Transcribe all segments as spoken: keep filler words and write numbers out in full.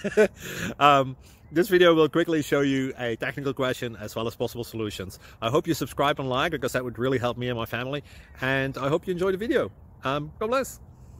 um, this video will quickly show you a technical question as well as possible solutions. I hope you subscribe and like, because that would really help me and my family. And I hope you enjoy the video. Um, God bless.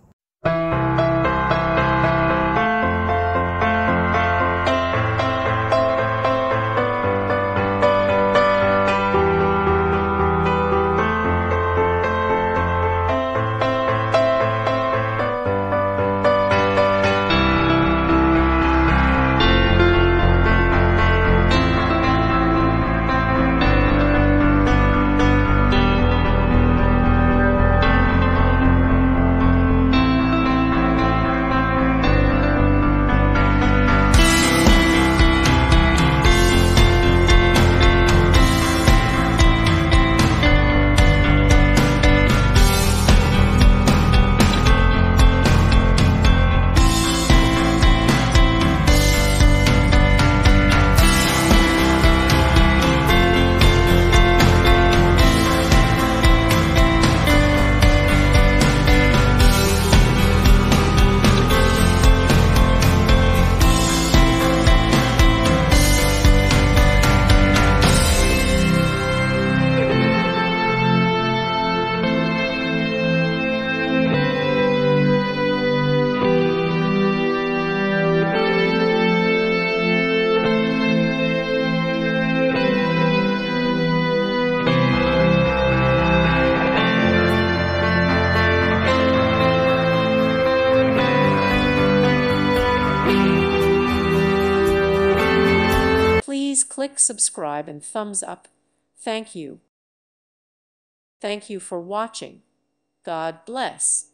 Please click subscribe and thumbs up. Thank you. Thank you for watching. God bless.